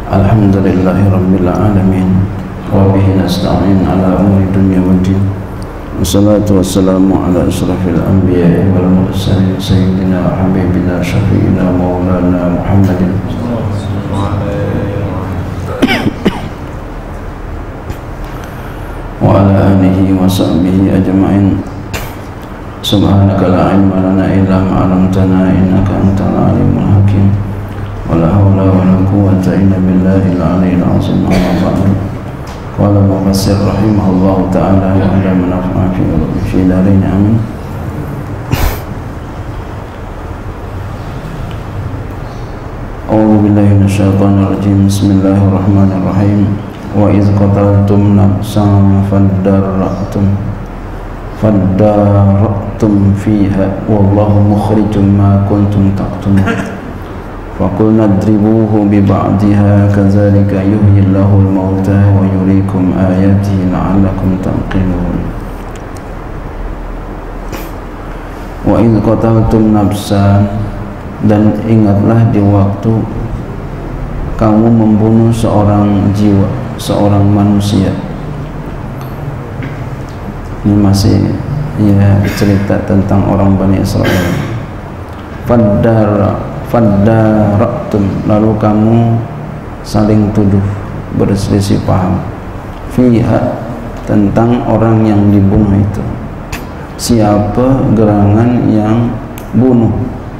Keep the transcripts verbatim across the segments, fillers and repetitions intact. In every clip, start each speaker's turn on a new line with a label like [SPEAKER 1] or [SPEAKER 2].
[SPEAKER 1] Alhamdulillahi Rabbil Alamin, wa bihi nasta'in ala umuri dunya wa din. Wassalatu wassalamu ala asrafil anbiya'i wal mursalin sayyidina wa habibina syafi'ina maulana Muhammadin wa ala alihi wa sahbihi ajma'in. Subhanaka la ilma lana illa ma 'allamtana innaka antal alimul hakim. Wala hawla wala quwwata illa billahil aliyyil azim. Amma ba'du. Qala mufassir rahimahullahu ta'ala wa ala manaf'a fi fi darin amin. A'udzu billahi minasyaitonir rajim. Bismillahirrahmanirrahim. Wa iz qataltum nafsan fadarra'tum fadarra'tum fiha wallahu mukhrijum ma kuntum taktumun. فَقُلْنَا اضْرِبُوهُ بِبَعْضِهَا كَذَلِكَ يُحْيِي اللَّهُ الْمَوْتَى وَيُرِيكُمْ آيَاتِهِ لَعَلَّكُمْ تَعْقِلُونَ. وَإِذْ قَتَلْتُمْ نَفْسًا, dan ingatlah di waktu kamu membunuh seorang jiwa, seorang manusia. Ini masih ya cerita tentang orang Bani Israel. Fadar Faddaraktum, lalu kamu saling tuduh, berselisih paham. Fiha, tentang orang yang dibunuh itu. Siapa gerangan yang bunuh?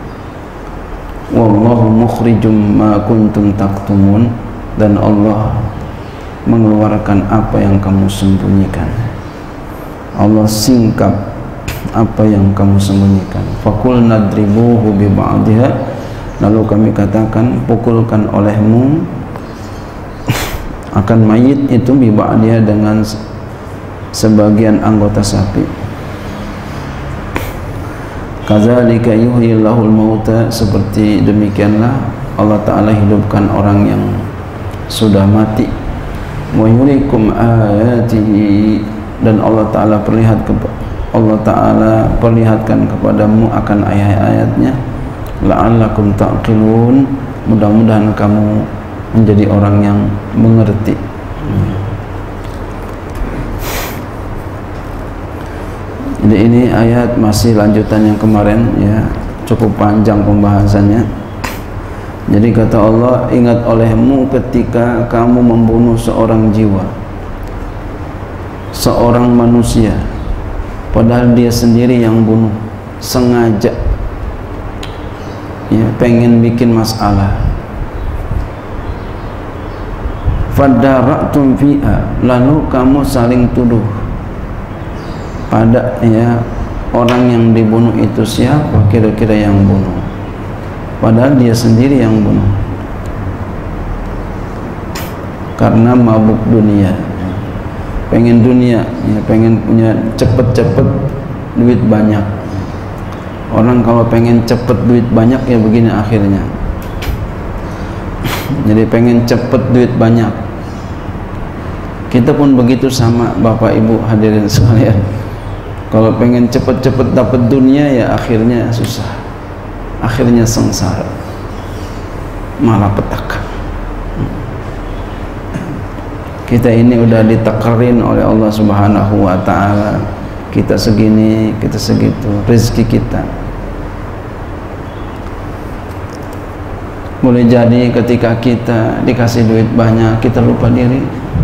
[SPEAKER 1] Wallahu mukhrijum ma kuntum taktumun, dan Allah mengeluarkan apa yang kamu sembunyikan. Allah singkap apa yang kamu sembunyikan. Faqulna nadribuhu bi ba'dihha, lalu kami katakan pukulkan olehmu akan mayit itu biba dia dengan sebagian anggota sapi. Kadzalika yuhyillahul mauta, seperti demikianlah Allah Ta'ala hidupkan orang yang sudah mati. Wa yurikum ayatihi, dan Allah Ta'ala perlihat Allah Ta'ala perlihatkan kepadamu akan ayat-ayatnya. La'allakum ta'qilun, mudah-mudahan kamu menjadi orang yang mengerti. Jadi ini ayat masih lanjutan yang kemarin ya, cukup panjang pembahasannya. Jadi kata Allah, ingat olehmu ketika kamu membunuh seorang jiwa, seorang manusia, padahal dia sendiri yang bunuh sengaja, ya, pengen bikin masalah. Fadara'tum fiha, lalu kamu saling tuduh pada ya orang yang dibunuh itu. Siapa kira-kira yang bunuh? Padahal dia sendiri yang bunuh, karena mabuk dunia, pengen dunia, ya, pengen punya cepet-cepet duit banyak. Orang kalau pengen cepet duit banyak ya begini akhirnya. Jadi pengen cepet duit banyak. Kita pun begitu sama Bapak Ibu hadirin sekalian. Kalau pengen cepet-cepet dapat dunia ya akhirnya susah. Akhirnya sengsara. Malapetaka. Kita ini udah ditakarin oleh Allah Subhanahu wa taala. Kita segini, kita segitu, rezeki kita. Boleh jadi ketika kita dikasih duit banyak, kita lupa diri.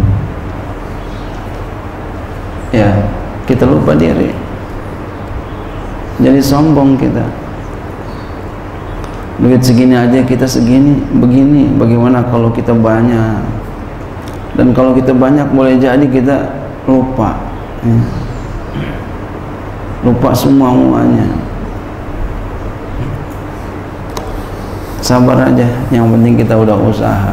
[SPEAKER 1] Ya, kita lupa diri. Jadi sombong kita. Duit segini aja kita segini, begini. Bagaimana kalau kita banyak? Dan kalau kita banyak boleh jadi kita lupa. Ya. Lupa semua-muanya. Sabar aja, yang penting kita udah usaha.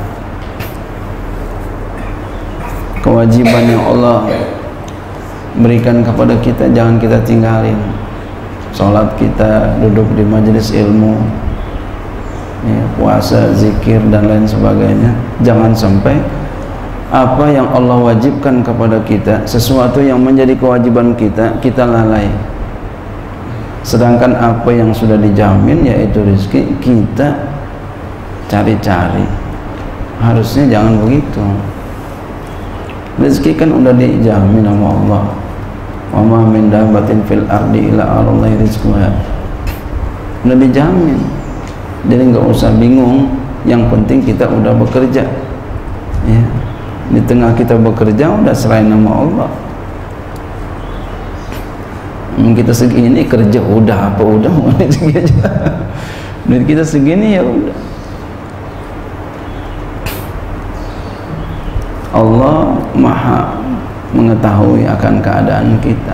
[SPEAKER 1] Kewajiban yang Allah berikan kepada kita jangan kita tinggalin. Sholat kita, duduk di majelis ilmu, ya, puasa, zikir dan lain sebagainya. Jangan sampai apa yang Allah wajibkan kepada kita, sesuatu yang menjadi kewajiban kita, kita lalai. Sedangkan apa yang sudah dijamin yaitu rezeki, kita cari-cari. harusnya jangan begitu. Rezeki kan udah dijamin sama Allah. Wa ma min dabbatin fil ardi illa 'alallahi rizquha. Udah dijamin. Jadi nggak usah bingung, yang penting kita udah bekerja. Ya. Di tengah kita bekerja udah serahin nama Allah. Kita segini kerja udah apa udah mau segini aja. Duit kita segini ya udah. Allah Maha mengetahui akan keadaan kita.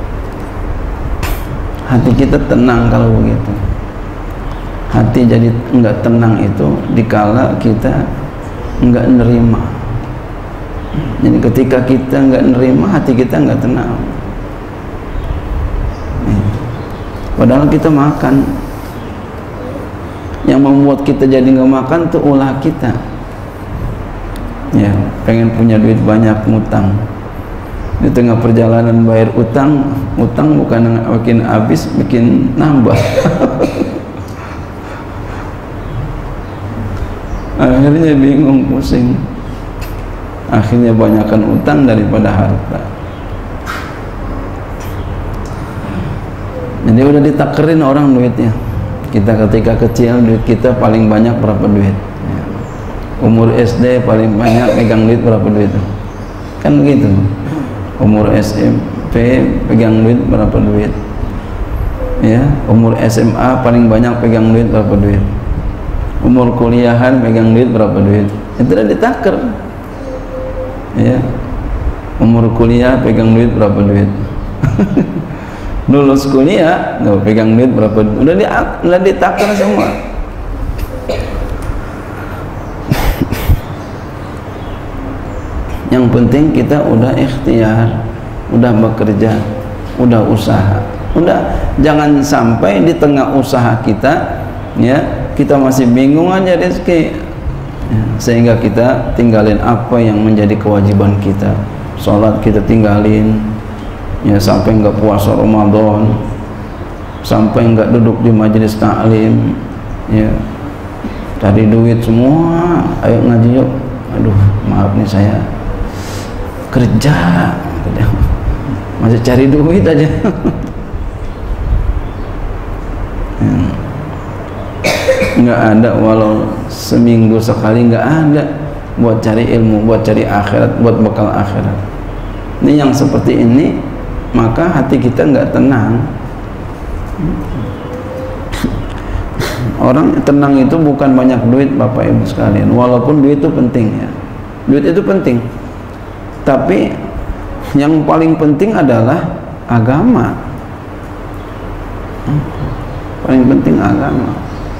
[SPEAKER 1] Hati kita tenang kalau begitu. Hati jadi enggak tenang itu dikala kita enggak nerima. Jadi ketika kita enggak nerima, hati kita enggak tenang. Padahal kita makan. Yang membuat kita jadi enggak makan tuh ulah kita. Ya, pengen punya duit banyak, ngutang. Di tengah perjalanan bayar utang, utang bukan makin habis, bikin nambah. Akhirnya bingung, pusing. Akhirnya banyakkan utang daripada harta. Jadi udah ditakerin orang duitnya. Kita ketika kecil duit kita paling banyak berapa duit? Ya. Umur S D paling banyak pegang duit berapa duit? Kan begitu. Umur S M P pegang duit berapa duit? Ya, umur S M A paling banyak pegang duit berapa duit? Umur kuliahan pegang duit berapa duit? Itu udah ditaker. Ya. Umur kuliah pegang duit berapa duit? Lulus kuliah nggak pegang duit berapa duit? Udah di udah ditaker semua. Yang penting kita udah ikhtiar, udah bekerja, udah usaha. Udah, jangan sampai di tengah usaha kita ya kita masih bingung aja rezeki ya, sehingga kita tinggalin apa yang menjadi kewajiban kita. Sholat kita tinggalin ya, sampai enggak puasa Ramadan, sampai enggak duduk di majelis taklim ya, cari duit semua, ayo ngaji yuk. Aduh maaf nih saya kerja, masih cari duit aja. Nggak ada, walau seminggu sekali nggak ada buat cari ilmu, buat cari akhirat, buat bekal akhirat. Ini yang seperti ini, maka hati kita nggak tenang. Orang tenang itu bukan banyak duit, Bapak Ibu sekalian, walaupun duit itu penting ya, duit itu penting, tapi yang paling penting adalah agama. Paling penting agama,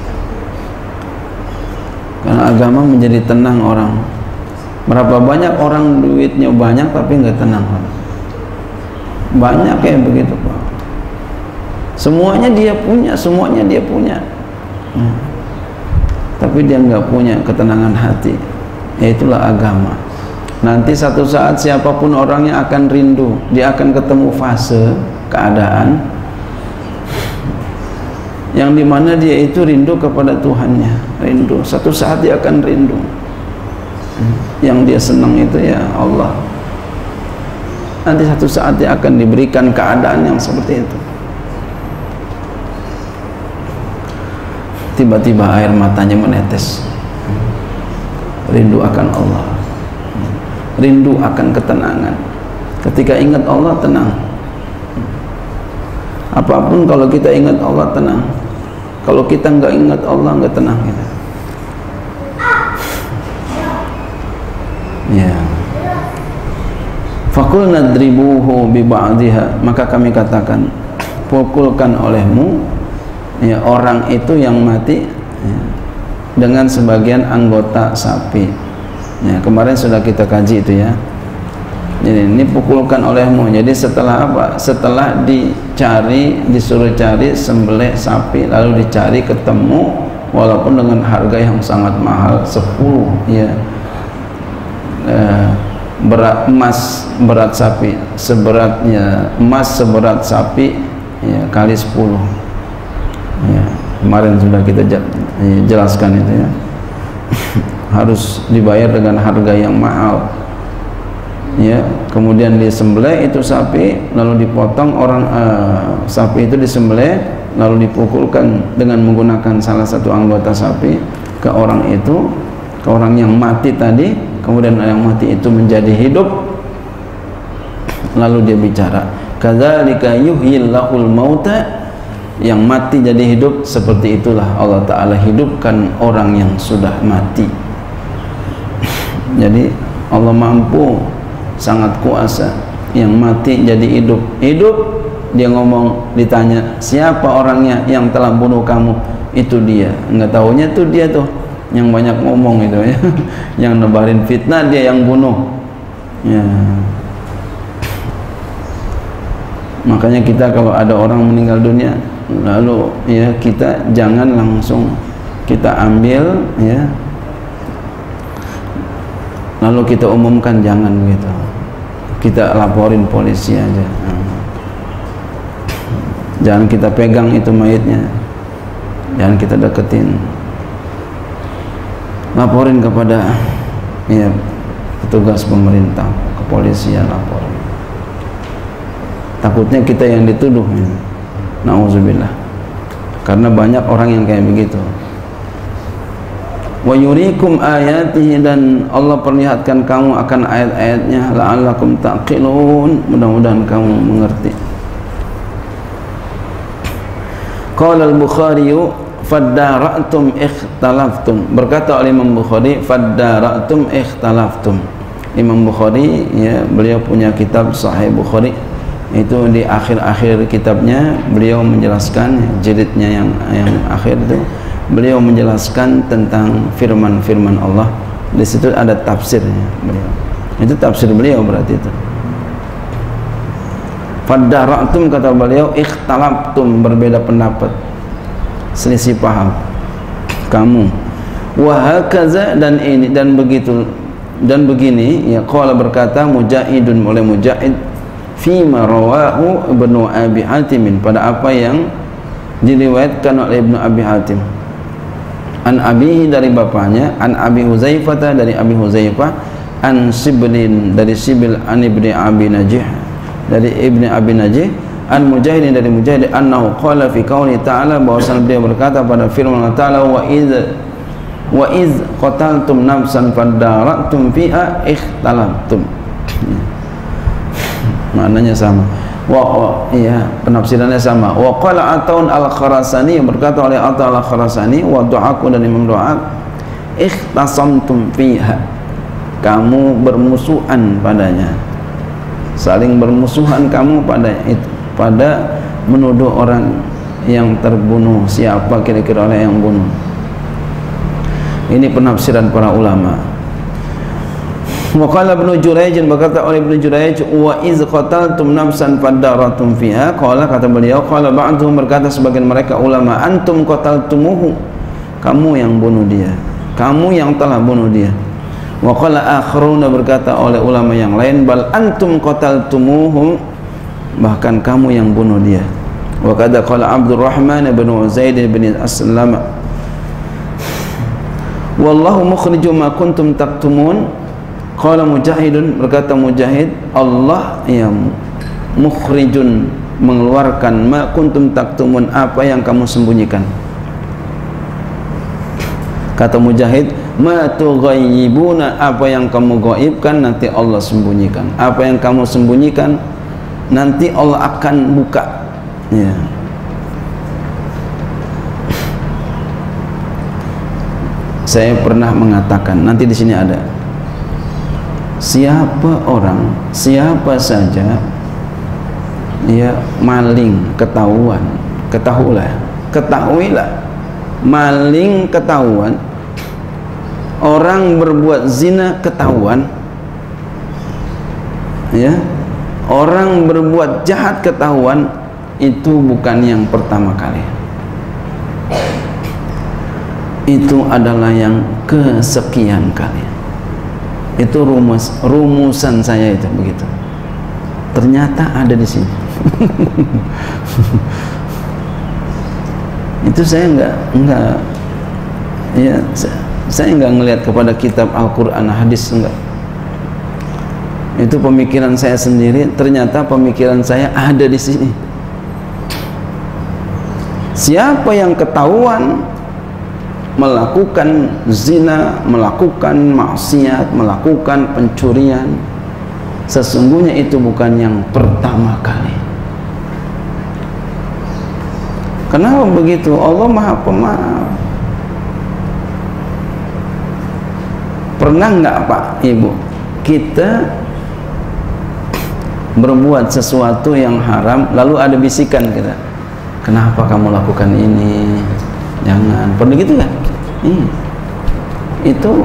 [SPEAKER 1] karena agama menjadi tenang orang. Berapa banyak orang duitnya banyak tapi nggak tenang. Banyak kayak begitu Pak. Semuanya dia punya, semuanya dia punya, hmm. tapi dia nggak punya ketenangan hati. Yaitulah agama. Nanti satu saat siapapun orangnya akan rindu, dia akan ketemu fase keadaan yang dimana dia itu rindu kepada Tuhannya, rindu. Satu saat dia akan rindu. Yang dia senang itu ya Allah. Nanti satu saat dia akan diberikan keadaan yang seperti itu. Tiba-tiba air matanya menetes, rindu akan Allah, rindu akan ketenangan. Ketika ingat Allah tenang. Apapun kalau kita ingat Allah tenang. Kalau kita nggak ingat Allah nggak tenang kita. Ya. Fakul nadribuhu bi ba'dihha, maka kami katakan pukulkan olehmu ya orang itu yang mati ya, dengan sebagian anggota sapi. Ya, kemarin sudah kita kaji itu ya. Jadi ini pukulkan olehmu. Jadi setelah apa? Setelah dicari, disuruh cari sembelih sapi, lalu dicari ketemu, walaupun dengan harga yang sangat mahal, sepuluh ya eh, berat emas, berat sapi seberatnya emas seberat sapi ya kali sepuluh ya, kemarin sudah kita jelaskan itu ya. harus dibayar dengan harga yang mahal, ya. Kemudian disembelih itu sapi, lalu dipotong orang uh, sapi itu disembelih lalu dipukulkan dengan menggunakan salah satu anggota sapi ke orang itu, ke orang yang mati tadi. Kemudian yang mati itu menjadi hidup, lalu dia bicara, kadzalika yuhyillahul mauta, yang mati jadi hidup, seperti itulah Allah Ta'ala hidupkan orang yang sudah mati. Jadi Allah mampu, sangat kuasa, yang mati jadi hidup. Hidup, dia ngomong, ditanya siapa orangnya yang telah bunuh kamu, itu dia. Enggak tahunya tuh dia tuh yang banyak ngomong itu ya, yang nebarin fitnah, dia yang bunuh ya. Makanya kita kalau ada orang meninggal dunia, lalu ya kita jangan langsung kita ambil ya, lalu kita umumkan, jangan begitu. Kita laporin polisi aja. Jangan kita pegang itu mayatnya, jangan kita deketin. Laporin kepada ya petugas pemerintah, kepolisian, laporin. Takutnya kita yang dituduh. Ya. Nauzubillah. Karena banyak orang yang kayak begitu. Wa yurikum ayatihi, dan Allah perlihatkan kamu akan ayat-ayatnya, la'allakum taqilun, mudah-mudahan kamu mengerti. Qala al-Bukhari faddara'tum ikhtalaftum, berkata oleh Imam Bukhari, faddara'tum ikhtalaftum. Imam Bukhari ya, beliau punya kitab Sahih Bukhari, itu di akhir-akhir kitabnya beliau menjelaskan, jilidnya yang yang akhir itu beliau menjelaskan tentang firman-firman Allah. Di situ ada tafsirnya beliau. Itu tafsir beliau berarti itu. Faddara'tum, kata beliau, ikhtalaftum, berbeda pendapat, selisih paham kamu. Wa hakaza, dan ini dan begitu dan begini ya, qala, berkata Mujahidun, oleh Mujahid, fima rawahu Ibnu Abi Hatim, pada apa yang diriwayatkan oleh Ibnu Abi Hatim, an abihi, dari bapaknya, an Abi Huzaifah, dari Abi Huzaifah, an Siblin, dari Sibil, an Ibni Abi Najih, dari Ibni Abi Najih, an Mujahid, dari Mujahid, annahu qala fi qauli ta'ala, bahwasanya beliau berkata pada firman Allah Ta'ala, wa iz wa iz qataltum nafsan faddara'tum fiha ikhtalaftum. Maknanya sama. Wa, wa iya, penafsirannya sama. Wa qala Ataun al-Khurasani, berkata oleh Ataun al-Khurasani, wa du'aku, dan Imam Du'ak, ikhtasamtum fiha, kamu bermusuhan padanya, saling bermusuhan kamu pada itu, pada menuduh orang yang terbunuh, siapa kira-kira orang yang bunuh. Ini penafsiran para ulama. Wa qala Ibnu Jurayj, berkata oleh Ibnu Jurayj, wa iz qataltum nafsan fadaratum fiha, qala, kata beliau, qala ba'dhum, berkata sebagian mereka ulama, antum qataltumuhu, kamu yang bunuh dia, kamu yang telah bunuh dia. Wa qala akharuna, berkata oleh ulama yang lain, bal antum qataltumuhu, bahkan kamu yang bunuh dia. Wa qad qala Abdurrahman bin Zaid bin Aslam, wallahu mukhrijum ma kuntum taktumun. Qala Mujahidun, berkata Mujahid, Allah yang mukhrijun, mengeluarkan, ma kuntum taktumun, apa yang kamu sembunyikan. Kata Mujahid, ma tughayyibuna, apa yang kamu gaibkan nanti Allah sembunyikan, apa yang kamu sembunyikan nanti Allah akan buka ya. Saya pernah mengatakan, nanti di sini ada, siapa orang, siapa saja ya maling ketahuan, ketahuilah, ketahuilah maling ketahuan, orang berbuat zina ketahuan ya, orang berbuat jahat ketahuan, itu bukan yang pertama kali, itu adalah yang kesekian kali. Itu rumus, rumusan saya itu begitu. Ternyata ada di sini. Itu saya enggak enggak ya, saya, Saya nggak ngelihat kepada kitab Al-Quran, hadis, enggak. Itu pemikiran saya sendiri. Ternyata pemikiran saya ada di sini. Siapa yang ketahuan melakukan zina, melakukan maksiat, melakukan pencurian, sesungguhnya itu bukan yang pertama kali. Kenapa begitu? Allah Maha Pemaaf. Pernah nggak Pak Ibu kita berbuat sesuatu yang haram, lalu ada bisikan kita, kenapa kamu lakukan ini? Jangan. Pernah gitu kan? Hmm. Itu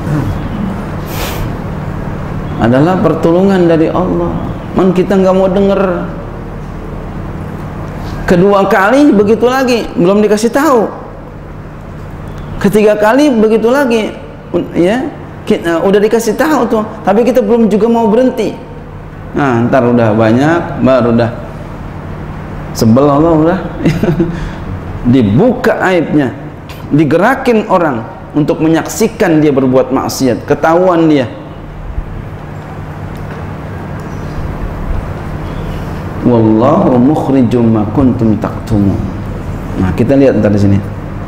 [SPEAKER 1] adalah pertolongan dari Allah. Man kita nggak mau dengar. Kedua kali begitu lagi, belum dikasih tahu. Ketiga kali begitu lagi, ya, kita, udah dikasih tahu tuh, tapi kita belum juga mau berhenti. Nah, ntar udah banyak, baru udah sebel Allah udah. Dibuka aibnya, digerakin orang untuk menyaksikan dia berbuat maksiat, ketahuan dia. Wallahu mukhrijum ma kuntum taktumun. Nah, kita lihat ntar di sini.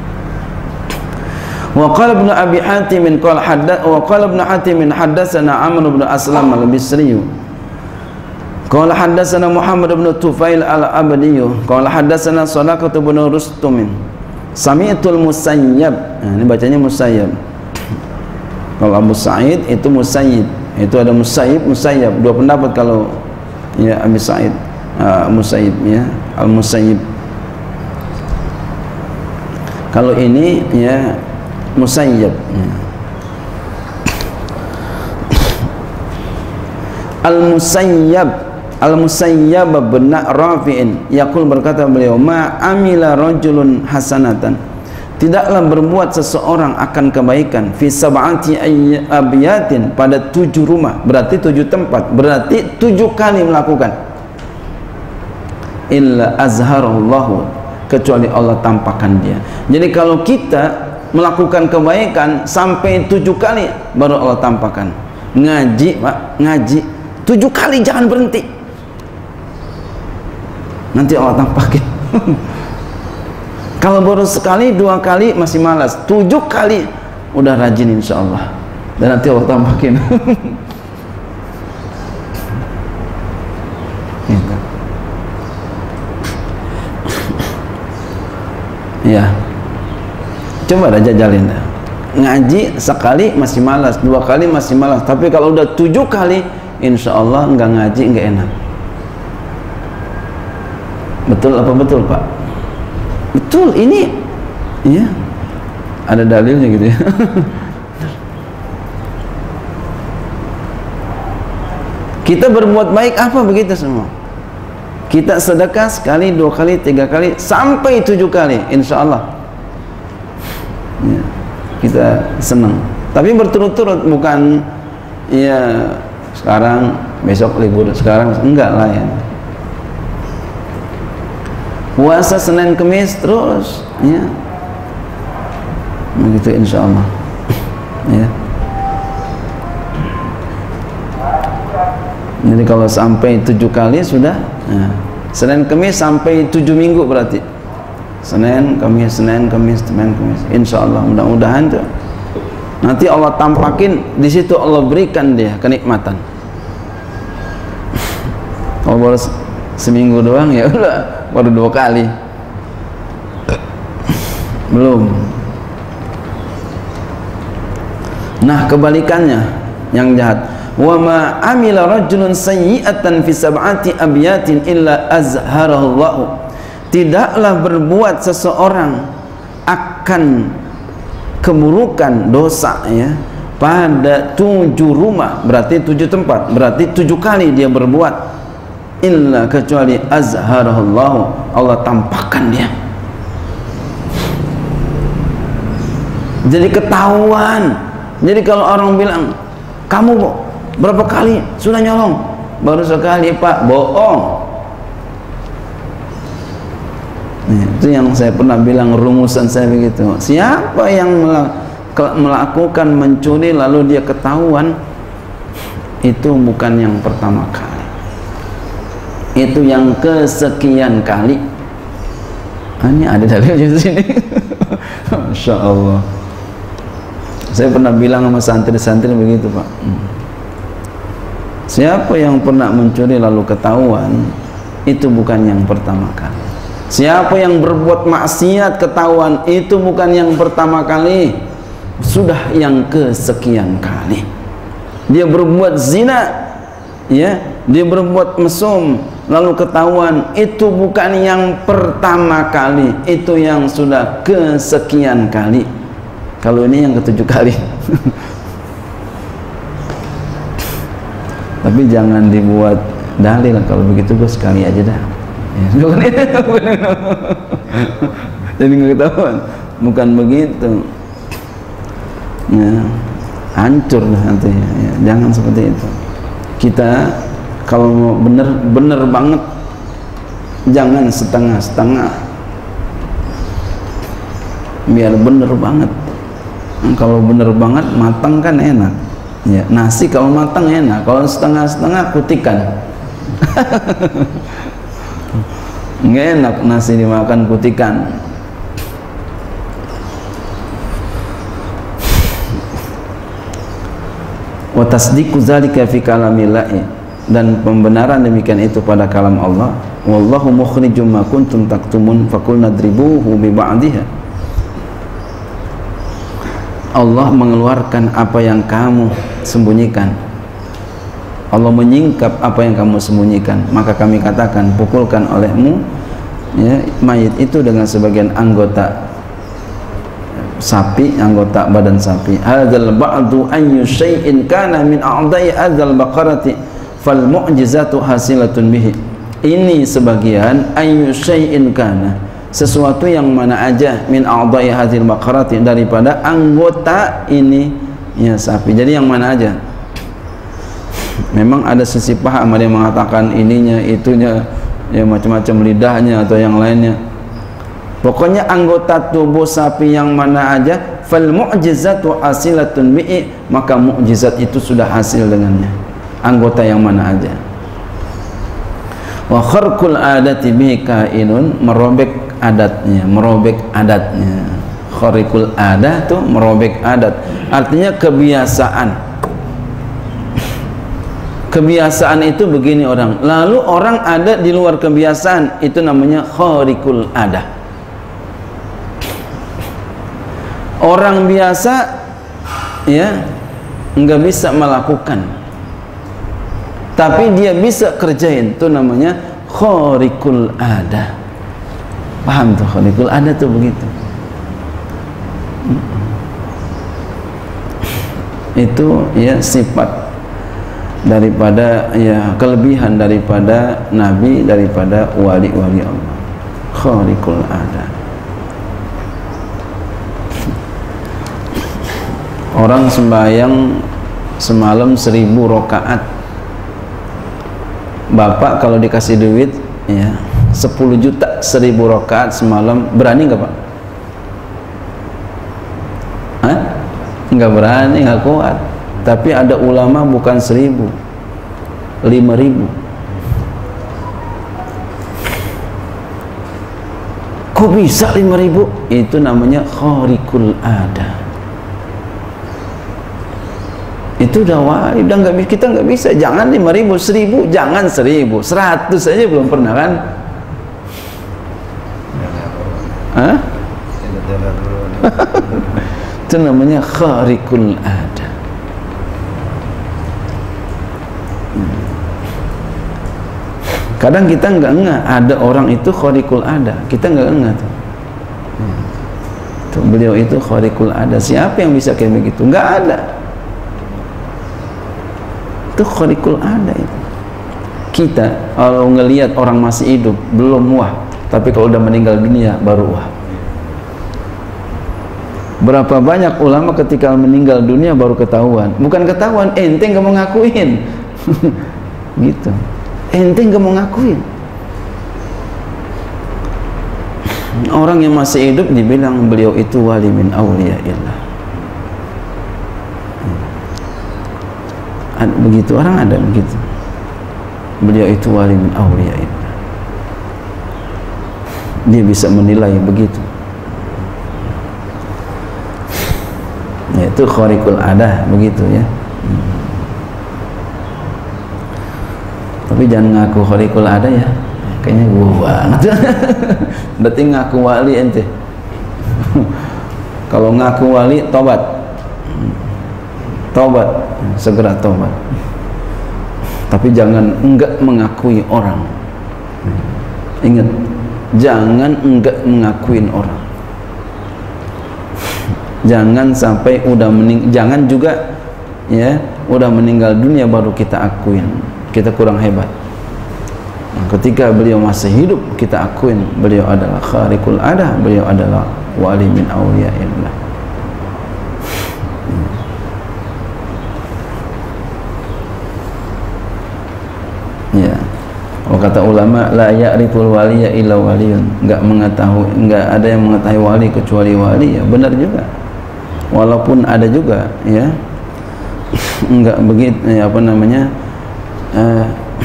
[SPEAKER 1] Wa qala Ibnu Abi Hatim qala haddath wa qala Ibnu Hatim haddatsana Amr bin Aslam al-Bisri. Qala haddatsana Muhammad bin Tufail al-Abdi. Qala haddatsana Salaqah bin Rustum. Sami'tul Musayyab. Nah, ini bacanya Musayyab. Kalau Abu Sa'id itu Musayyib. Itu ada Musayyib, Musayyab. Dua pendapat kalau ya Abi Sa'id. Uh, Musayyib ya, Al-Musayyib. Kalau ini ya Musayyab ya. Al-Musayyab Al-Musayyab bin Rafi'in yaqul, berkata beliau, ma amila rajulun hasanatan, tidaklah berbuat seseorang akan kebaikan fi sab'ati abyatin, pada tujuh rumah, berarti tujuh tempat, berarti tujuh kali melakukan, illa azharallahu, kecuali Allah tampakkan dia. Jadi kalau kita melakukan kebaikan sampai tujuh kali baru Allah tampakkan. Ngaji Pak, ngaji tujuh kali jangan berhenti, nanti Allah tampakin. Kalau baru sekali dua kali masih malas, tujuh kali udah rajin insya Allah, dan nanti Allah tampakin. Gitu. Ya, coba dah jajalin dah. Ngaji sekali masih malas, dua kali masih malas, tapi kalau udah tujuh kali insya Allah enggak ngaji enggak enak. Betul apa betul Pak? Betul, ini ya ada dalilnya gitu ya. Kita berbuat baik apa begitu semua. Kita sedekah sekali, dua kali, tiga kali, sampai tujuh kali, insya Allah ya, kita senang. Tapi berturut-turut, bukan ya sekarang besok libur, sekarang enggak lah ya. Puasa Senin Kemis terus ya, begitu insya Allah ya. Jadi kalau sampai tujuh kali sudah ya. Senin Kemis sampai tujuh minggu berarti Senin Kemis Senin Kemis Senin Kemis, insya Allah mudah-mudahan tuh nanti Allah tampakin, di situ Allah berikan dia kenikmatan. Kalau baru seminggu doang ya udah, baru dua kali belum. Nah kebalikannya yang jahat, wa ma amila rajulun sayyi'atan fi sab'ati abyatin illa azharallahu, tidaklah berbuat seseorang akan keburukan dosa ya pada tujuh rumah, berarti tujuh tempat, berarti tujuh kali dia berbuat, illa kecuali azharallahu, Allah tampakkan dia. Jadi ketahuan. Jadi kalau orang bilang, kamu berapa kali sudah nyolong? Baru sekali Pak, bohong. Nah, itu yang saya pernah bilang, rumusan saya begitu. Siapa yang melakukan mencuri lalu dia ketahuan, itu bukan yang pertama kali, itu yang kesekian kali. Ah, ini ada dalilnya di sini. Masya Allah. Saya pernah bilang sama santri-santri begitu, Pak. Siapa yang pernah mencuri lalu ketahuan, itu bukan yang pertama kali. Siapa yang berbuat maksiat ketahuan, itu bukan yang pertama kali, sudah yang kesekian kali. Dia berbuat zina, ya, dia berbuat mesum lalu ketahuan, itu bukan yang pertama kali, itu yang sudah kesekian kali. Kalau ini yang ketujuh kali. Tapi jangan dibuat dalil, kalau begitu gue sekali aja dah. Ya, jadi nggak ketahuan, bukan begitu. Ya, hancur nanti. Ya, jangan seperti itu. Kita kalau mau bener-bener banget, jangan setengah-setengah, biar bener banget. Kalau bener banget matang kan enak, ya. Nasi kalau matang enak, kalau setengah-setengah kutikan. Nggak enak nasi dimakan kutikan. Wa tasdiqu zalika fi kalamillahi, dan pembenaran demikian itu pada kalam Allah. Wallahu mukhrijum ma kuntum taktumun faqulna dribuhu bi ba'dihha. Allah mengeluarkan apa yang kamu sembunyikan. Allah menyingkap apa yang kamu sembunyikan, maka kami katakan, pukulkan olehmu, ya, mayit itu dengan sebagian anggota sapi, anggota badan sapi. Hadzal ba'du ayyu syai'in kana min a'dha'i hadzal baqarati fal mu'jizatu hasilatun bihi. Ini sebagian ayyu syai'in kana, sesuatu yang mana aja, min a'dha'i hadzal baqarati, daripada anggota ini, ya, sapi. Jadi yang mana aja? Memang ada sisi paham, ada yang mengatakan ininya, itunya, ya, macam-macam, lidahnya atau yang lainnya. Pokoknya anggota tubuh sapi yang mana aja, fal mu'jizatu asilatun bi'i, maka mukjizat itu sudah hasil dengannya. Anggota yang mana aja. Wa kharqul adati bihi kainun, merobek adatnya, merobek adatnya. Kharqul adat itu merobek adat, artinya kebiasaan. Kebiasaan itu begini orang, lalu orang ada di luar kebiasaan, itu namanya khariqul adah. Orang biasa, ya, nggak bisa melakukan, tapi dia bisa kerjain, itu namanya khariqul adah. Paham tuh, khariqul adah tuh begitu. Itu, ya, sifat daripada, ya, kelebihan daripada nabi, daripada wali-wali Allah. Khariqul adah. Orang sembahyang semalam seribu rakaat, bapak kalau dikasih duit, ya, sepuluh juta seribu rakaat semalam, berani nggak, Pak? Hah? Nggak berani, nggak kuat. Tapi ada ulama bukan seribu, lima ribu. Kok bisa lima ribu? Itu namanya khariqul adah. Itu udah wali, udah nggak, kita nggak bisa. Jangan lima ribu, seribu, jangan seribu, seratus aja belum pernah kan? Hah? Itu namanya khariqul adah. Kadang kita nggak ngeh ada orang itu khariqul adah, kita nggak ngeh tuh. Tuh, beliau itu khariqul adah. Siapa yang bisa kayak begitu? Nggak ada. Itu khariqul adah itu. Kita kalau ngelihat orang masih hidup belum wah, tapi kalau udah meninggal dunia baru wah. Berapa banyak ulama ketika meninggal dunia baru ketahuan, bukan ketahuan, ente nggak mau ngakuin. Gitu, ente nggak mau ngakuin. Orang yang masih hidup dibilang beliau itu wali min awliyaillah. begitu orang ada begitu, beliau itu wali min awliya illah. Dia bisa menilai begitu. Yaitu khariqul adah begitu ya. Hmm. Tapi jangan ngaku khariqul adah ya. Kayaknya gua banget. Berarti ngaku wali ente. Kalau ngaku wali tobat. Tobat, segera tobat. Tapi jangan enggak mengakui orang. Ingat, jangan enggak mengakuin orang. Jangan sampai udah mening, jangan juga ya udah meninggal dunia baru kita akuin kita kurang hebat. Nah, ketika beliau masih hidup kita akuin beliau adalah khariqul adah, beliau adalah wali min awliya illah. Ya, kalau kata ulama la ya'riful waliya illa waliyun, enggak mengetahui, enggak ada yang mengetahui wali kecuali wali. Ya benar juga, walaupun ada juga ya enggak begitu ya, apa namanya uh,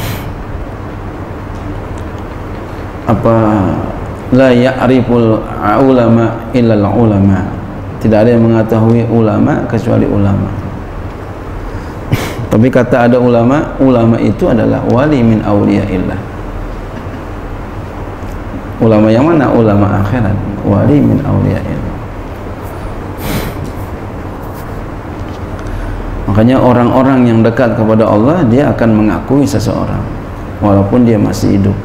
[SPEAKER 1] apa la ya'riful ulama illa ulama, tidak ada yang mengetahui ulama kecuali ulama. Tapi kata ada ulama, ulama itu adalah wali min awliya illah. Ulama yang mana? Ulama akhirat, wali min awliya illah. Makanya orang-orang yang dekat kepada Allah, dia akan mengakui seseorang walaupun dia masih hidup.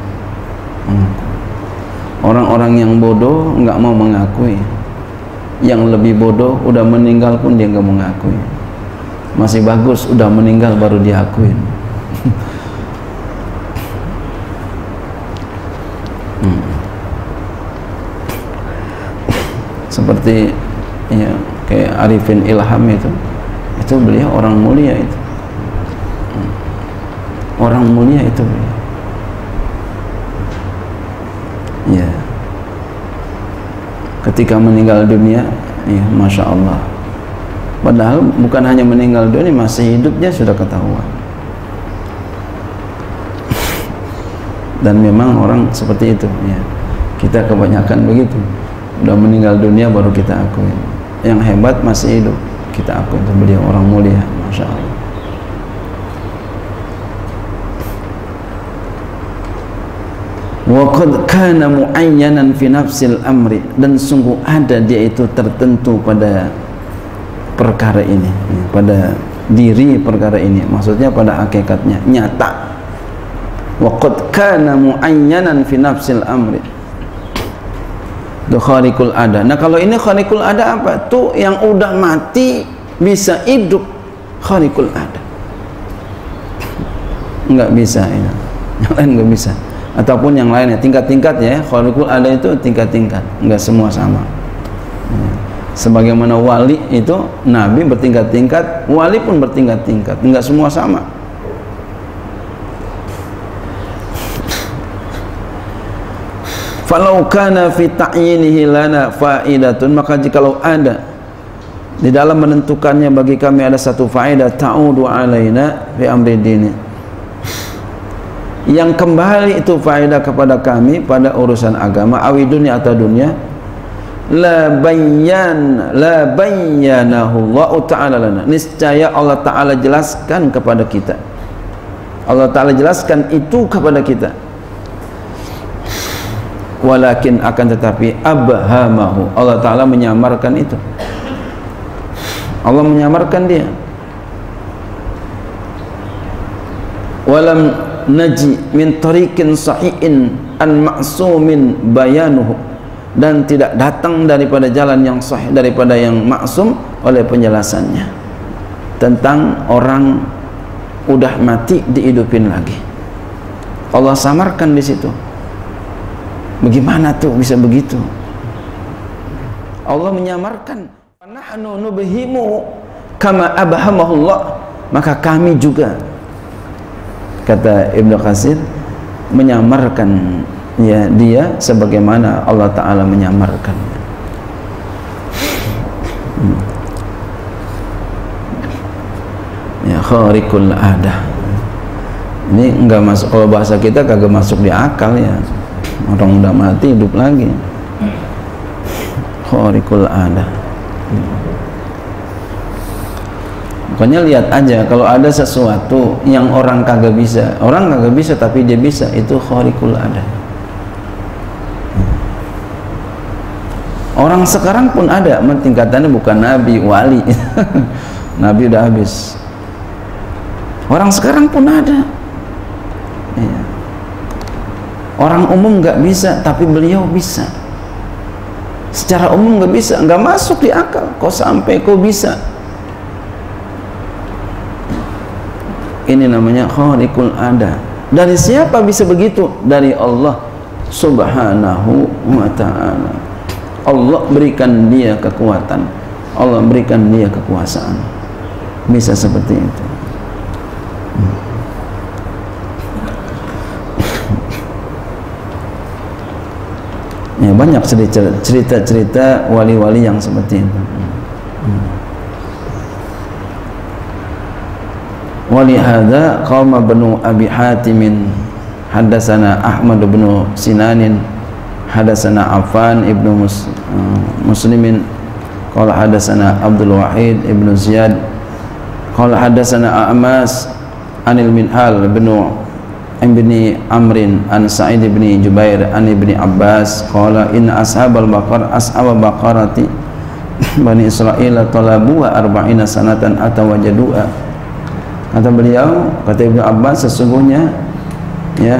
[SPEAKER 1] Orang-orang yang bodoh nggak mau mengakui, yang lebih bodoh udah meninggal pun dia nggak mengakui. Masih bagus udah meninggal baru diakuin. hmm. Seperti ya kayak Arifin Ilham itu, itu beliau orang mulia itu, orang mulia itu beliau. Ya, ketika meninggal dunia, ya masya Allah. Padahal bukan hanya meninggal dunia, masih hidupnya sudah ketahuan. Dan memang orang seperti itu ya. Kita kebanyakan begitu, udah meninggal dunia baru kita akuin. Yang hebat masih hidup kita akuin, itu beliau orang mulia, masya Allah. Wa qad kana muayyanan fi nafsil amri, dan sungguh ada dia itu tertentu pada perkara ini, pada diri perkara ini, maksudnya pada hakikatnya nyata. Wa qad kana muayyanan fi nafsil amri, itu khariqul ada. Nah kalau ini khariqul ada apa? Tuh yang udah mati bisa hidup, khariqul ada. Enggak bisa ini, yang lain enggak bisa. Ataupun yang lainnya tingkat-tingkat ya, khariqul ada itu tingkat-tingkat, enggak semua sama. Sebagaimana wali itu nabi bertingkat-tingkat, wali pun bertingkat-tingkat, enggak semua sama. Falau kana fi ta'yinihi lana faidatun, maka jikalau ada di dalam menentukannya bagi kami ada satu faedah, ta'udu alaina fi amri dini, yang kembali itu faedah kepada kami pada urusan agama, awi dunia atau dunia, la bayyan la bayyanahu Allah ta'ala lana, niscaya Allah ta'ala jelaskan kepada kita, Allah ta'ala jelaskan itu kepada kita. Walakin akan tetapi abhamahu, Allah ta'ala menyamarkan itu, Allah menyamarkan dia. Walam naji min tariqin sahihin an ma'sumin bayanuhu, dan tidak datang daripada jalan yang sahih, daripada yang maksum oleh penjelasannya tentang orang udah mati dihidupin lagi. Allah samarkan di situ. Bagaimana tuh bisa begitu? Allah menyamarkan. Nahnu nubhimu kama abhamahullah, maka kami juga, kata Ibnu Katsir, menyamarkan ya dia sebagaimana Allah Ta'ala menyamarkan. Ya khariqul adah. Ini enggak masuk, kalau bahasa kita kagak masuk di akal ya. Orang udah mati hidup lagi. Khariqul adah. Pokoknya lihat aja kalau ada sesuatu yang orang kagak bisa, orang kagak bisa tapi dia bisa, itu khariqul adah. Orang sekarang pun ada, tingkatannya bukan nabi, wali. Nabi udah habis. Orang sekarang pun ada. Ya. Orang umum nggak bisa, tapi beliau bisa. Secara umum nggak bisa, nggak masuk di akal. Kok sampai kok bisa? Ini namanya khariqul ada. Dari siapa bisa begitu? Dari Allah Subhanahu wa ta'ala. Allah berikan dia kekuatan, Allah berikan dia kekuasaan, bisa seperti itu. Ya, banyak cerita-cerita wali-wali yang seperti itu. Wali hadza qama banu Abi Hatim hadatsana Ahmad bin Sinanin hadatsana Affan ibnu Mus, uh, Muslimin qala hadatsana Abdul Wahid ibnu Ziyad qala hadatsana A'mas anil Minhal bin ibni Amrin an Sa'id ibn Jubair an ibni Abbas qala inna ashabal baqar ashab baqarati Bani Israil talabu arba'ina sanatan atawajadua. Kata beliau, kata Ibnu Abbas, sesungguhnya ya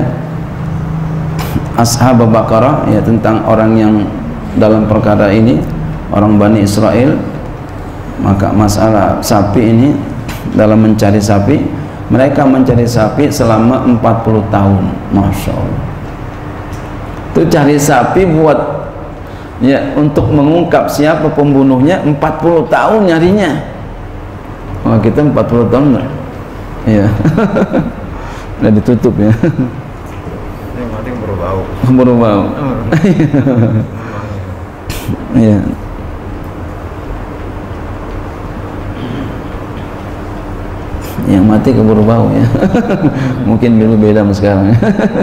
[SPEAKER 1] ashab Baqarah, ya tentang orang yang dalam perkara ini, orang Bani Israel, maka masalah sapi ini, dalam mencari sapi, mereka mencari sapi selama empat puluh tahun. Masya Allah, itu cari sapi buat ya untuk mengungkap siapa pembunuhnya, empat puluh tahun nyarinya. Wah, kita empat puluh tahun enggak? Iya. Udah ditutup ya.
[SPEAKER 2] Yang penting berbau.
[SPEAKER 1] Berbau. Iya. Yang mati keburu bau ya. Mungkin dulu beda sama sekarang.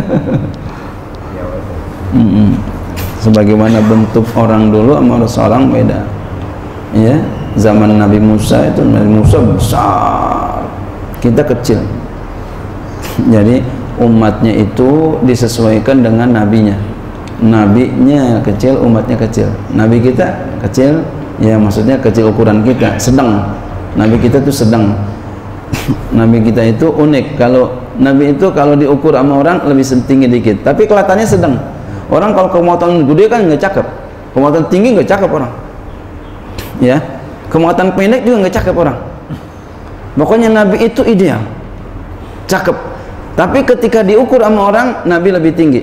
[SPEAKER 1] Mm -mm. Sebagaimana bentuk orang dulu sama seorang beda. Ya, zaman Nabi Musa itu, Nabi Musa besar, kita kecil. Jadi umatnya itu disesuaikan dengan nabinya. Nabinya kecil, umatnya kecil. Nabi kita kecil, ya maksudnya kecil ukuran kita, sedang. Nabi kita itu sedang. Nabi kita itu unik. Kalau Nabi itu kalau diukur sama orang lebih tinggi dikit, tapi kelihatannya sedang. Orang kalau kemuatan gede kan nggak cakep, kemuatan tinggi nggak cakep orang. Ya, kemuatan pendek juga nggak cakep orang. Pokoknya Nabi itu ideal, cakep. Tapi ketika diukur sama orang, Nabi lebih tinggi.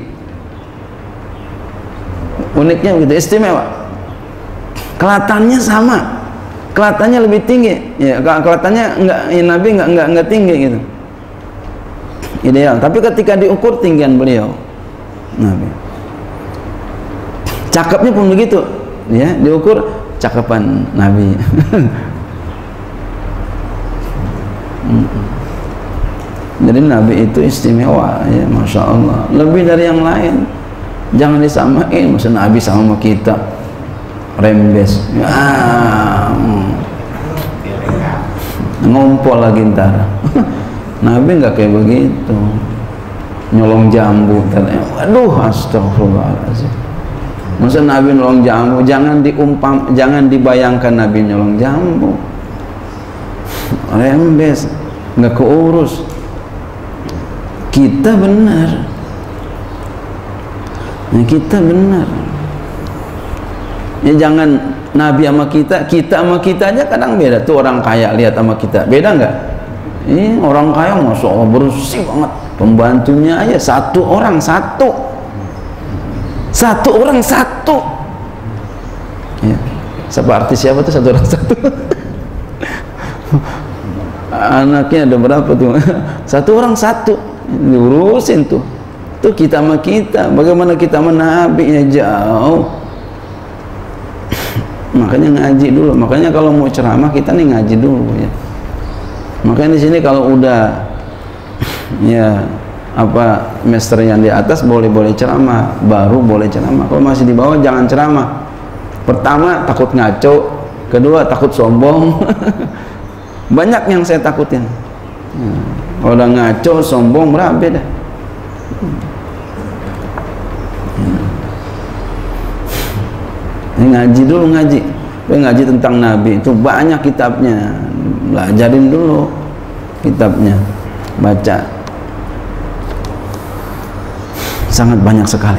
[SPEAKER 1] Uniknya begitu, istimewa. Kelihatannya sama, kelihatannya lebih tinggi. Ya, kelihatannya enggak, ya, Nabi enggak enggak enggak tinggi gitu. Ideal. Tapi ketika diukur tinggian beliau, Nabi. Cakepnya pun begitu, ya, diukur cakepan Nabi. Jadi Nabi itu istimewa, ya, masya Allah, lebih dari yang lain. Jangan disamain, maksudnya Nabi sama kita rembes, ya, ngompol lagi ntar. Nabi nggak kayak begitu, nyolong jambu, waduh, astagfirullahaladzim. Maksud Nabi nyolong jambu, jangan diumpam, jangan dibayangkan Nabi nyolong jambu, rembes, nggak keurus. Kita benar, nah, kita benar. Ya jangan Nabi sama kita, kita sama kita aja kadang beda. Tuh orang kaya lihat sama kita, beda nggak? Ini orang kaya masya Allah bersih banget, pembantunya aja satu orang satu. Satu orang satu, ya. Siapa artis siapa tuh satu orang satu? Anaknya ada berapa tuh? Satu orang satu, diurusin tuh. Tuh kita sama kita, bagaimana kita sama Nabi ya jauh. Makanya ngaji dulu. Makanya kalau mau ceramah kita nih ngaji dulu ya. Makanya di sini kalau udah ya apa master yang di atas boleh-boleh ceramah, baru boleh ceramah. Kalau masih di bawah jangan ceramah. Pertama takut ngaco, kedua takut sombong. Banyak yang saya takutin. Kalau udah ngaco, sombong, berapa beda. Ini ngaji dulu, ngaji. Ngaji tentang Nabi itu banyak kitabnya. Belajarin dulu kitabnya, baca. Sangat banyak sekali.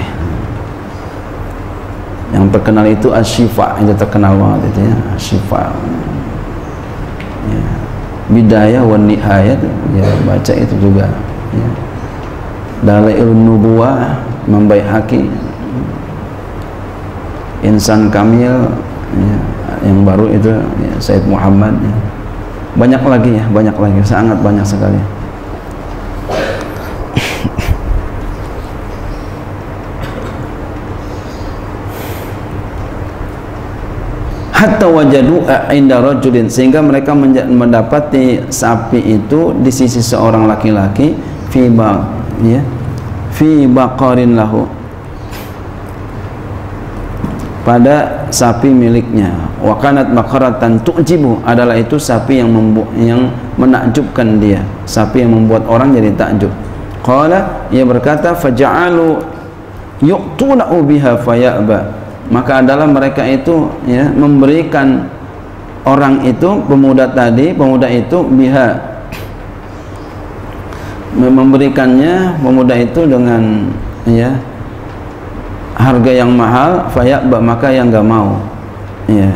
[SPEAKER 1] Yang terkenal itu Asy-Syifa, itu terkenal banget itu ya, Asy-Syifa. Ya. Bidayah wa Nihayat, ya baca itu juga. Ya. Dalailun Nubuwah, Imam Baihaqi, Insan Kamil, ya, yang baru itu ya, Said Muhammad. Ya. Banyak lagi ya, banyak lagi, sangat banyak sekali. Hatta wajadu inda rajulin, sehingga mereka mendapati sapi itu di sisi seorang laki-laki, fi ba ya fi baqarin lahu, pada sapi miliknya. Wa kanat baqaratan tu'jibu, adalah itu sapi yang membu yang menakjubkan dia, sapi yang membuat orang jadi takjub. Qala, ia berkata, faja'alu yu'tuna'u biha faya'ba, maka adalah mereka itu ya memberikan orang itu, pemuda tadi, pemuda itu biha, memberikannya pemuda itu dengan ya harga yang mahal, faya'ba, maka yang enggak mau ya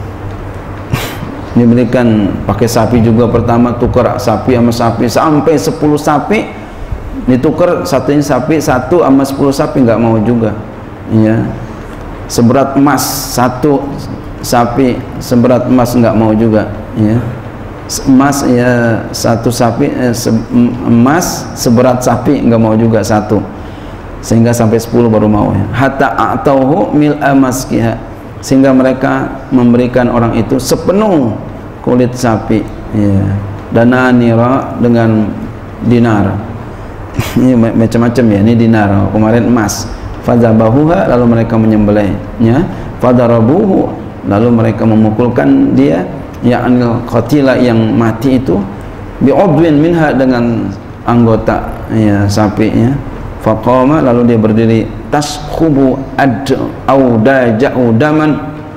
[SPEAKER 1] diberikan pakai sapi juga. Pertama tukar sapi sama sapi sampai sepuluh sapi ditukar, satunya sapi satu sama sepuluh sapi enggak mau juga ya. Seberat emas satu sapi, seberat emas enggak mau juga ya. Emas ya satu sapi eh, se emas seberat sapi enggak mau juga satu, sehingga sampai sepuluh baru mau ya. Hatta a'tauhu mil'a maskiha, sehingga mereka memberikan orang itu sepenuh kulit sapi ya. Dana nira, dengan dinar. Ini macam-macam ya, ini dinar, kemarin emas. Fadzabahuha, lalu mereka menyembelihnya. Fadarabuhu, lalu mereka memukulkan dia, ya'nil qatila, yang mati itu, bi'udwin minha, dengan anggota ya sapinya. Faqama, lalu dia berdiri, taskhubu ad audaja'u daman,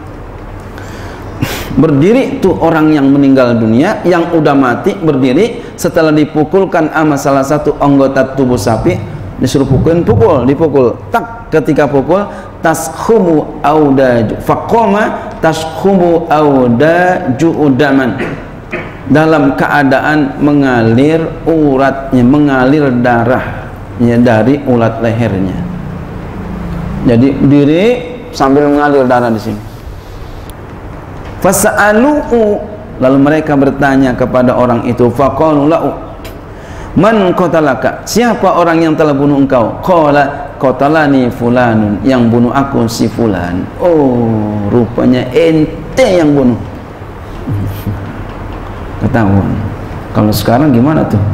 [SPEAKER 1] berdiri tuh orang yang meninggal dunia, yang udah mati, berdiri setelah dipukulkan sama salah satu anggota tubuh sapi, disuruh pukulin, pukul, dipukul, tak, ketika pukul, taskhubu audaju, faqama taskhubu audaju daman, dalam keadaan mengalir uratnya, mengalir darah ya dari ulat lehernya. Jadi diri sambil mengalir darah di sini. Fasa'alu'u, lalu mereka bertanya kepada orang itu, faqalu lahu, man qatalaka, siapa orang yang telah bunuh engkau? Qala qatalani fulanun, yang bunuh aku si fulan. Oh, rupanya ente yang bunuh. Ketahuan. Kalau sekarang gimana tuh?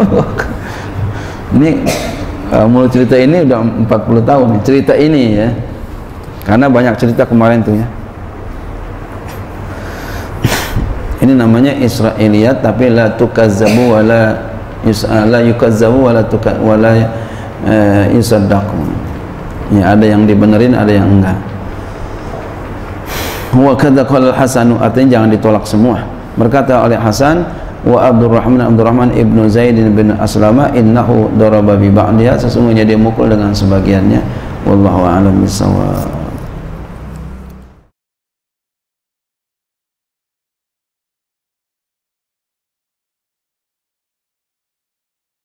[SPEAKER 1] Ini uh, mulai cerita ini udah empat puluh tahun nih, cerita ini ya, karena banyak cerita kemarin tuh ya. Ini namanya Israiliyat, tapi la tukazzabu wala yus'ala yukazzabu wala tuka wala uh, yusaddaqu ya, ada yang dibenerin, ada yang enggak. Wa kadza qala al-Hasan, artinya jangan ditolak semua. Berkata oleh Hasan, wa Abdurrahman Abdurrahman ibnu Zaid bin Aslama, innahu daraba bi ba'diha, sesungguhnya dia mukul dengan sebagiannya. Wallahu a'lam bishawab.